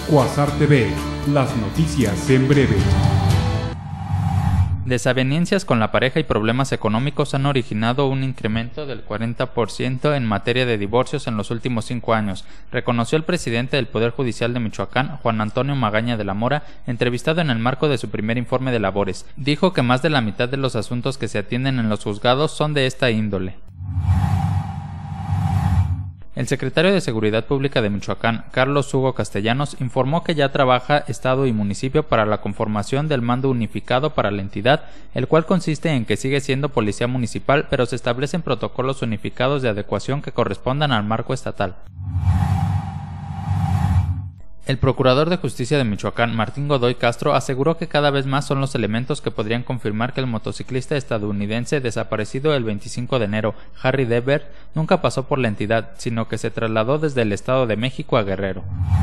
Quasar TV, las noticias en breve. Desavenencias con la pareja y problemas económicos han originado un incremento del 40% en materia de divorcios en los últimos 5 años, reconoció el presidente del Poder Judicial de Michoacán, Juan Antonio Magaña de la Mora, entrevistado en el marco de su primer informe de labores. Dijo que más de la mitad de los asuntos que se atienden en los juzgados son de esta índole. El secretario de Seguridad Pública de Michoacán, Carlos Hugo Castellanos, informó que ya trabaja Estado y municipio para la conformación del mando unificado para la entidad, el cual consiste en que sigue siendo policía municipal, pero se establecen protocolos unificados de adecuación que correspondan al marco estatal. El procurador de Justicia de Michoacán, Martín Godoy Castro, aseguró que cada vez más son los elementos que podrían confirmar que el motociclista estadounidense desaparecido el 25 de enero, Harry Dever, nunca pasó por la entidad, sino que se trasladó desde el Estado de México a Guerrero.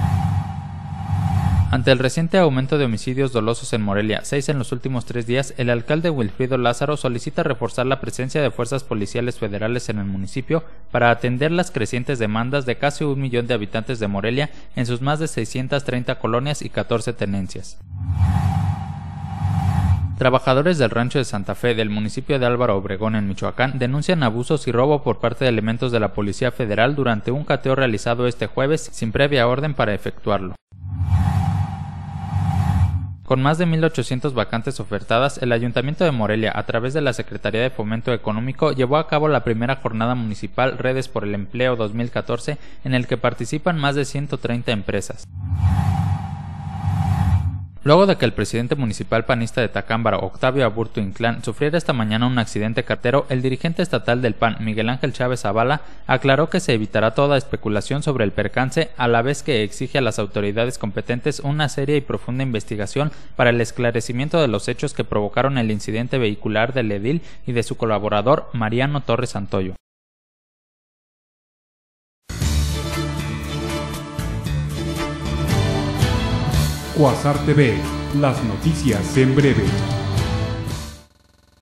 Ante el reciente aumento de homicidios dolosos en Morelia, 6 en los últimos 3 días, el alcalde Wilfrido Lázaro solicita reforzar la presencia de fuerzas policiales federales en el municipio para atender las crecientes demandas de casi 1 millón de habitantes de Morelia en sus más de 630 colonias y 14 tenencias. Trabajadores del rancho de Santa Fe del municipio de Álvaro Obregón en Michoacán denuncian abusos y robo por parte de elementos de la Policía Federal durante un cateo realizado este jueves sin previa orden para efectuarlo. Con más de 1,800 vacantes ofertadas, el Ayuntamiento de Morelia, a través de la Secretaría de Fomento Económico, llevó a cabo la primera jornada municipal Redes por el Empleo 2014, en el que participan más de 130 empresas. Luego de que el presidente municipal panista de Tacámbaro, Octavio Aburto Inclán, sufriera esta mañana un accidente carretero, el dirigente estatal del PAN, Miguel Ángel Chávez Zavala, aclaró que se evitará toda especulación sobre el percance, a la vez que exige a las autoridades competentes una seria y profunda investigación para el esclarecimiento de los hechos que provocaron el incidente vehicular del edil y de su colaborador, Mariano Torres Santoyo. Quasar TV, las noticias en breve.